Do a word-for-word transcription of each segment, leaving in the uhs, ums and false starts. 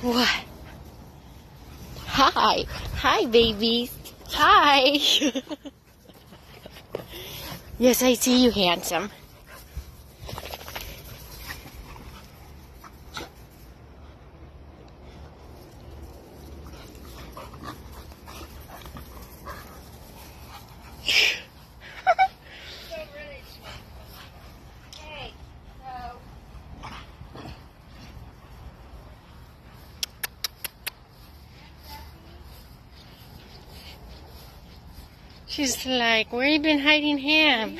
What? Hi. Hi, babies. Hi. Yes, I see you, handsome. She's like, where you been hiding him?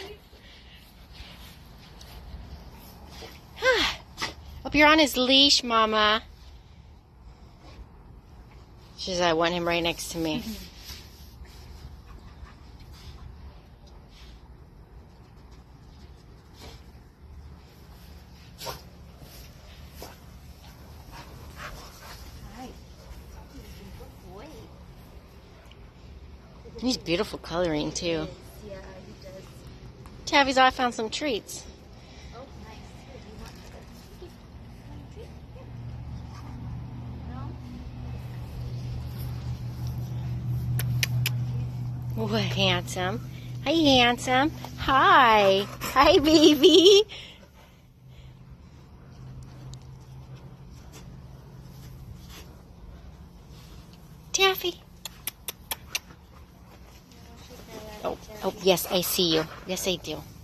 Hope you're on his leash, Mama. She's like, I want him right next to me. He's beautiful coloring too. Yeah, he does. Taffy's, I found some treats. Oh, nice. Here, do you want a treat? No? What, handsome? Hi, handsome. Hi. Hi, baby. Taffy. Oh, oh, yes, I see you. Yes, I do.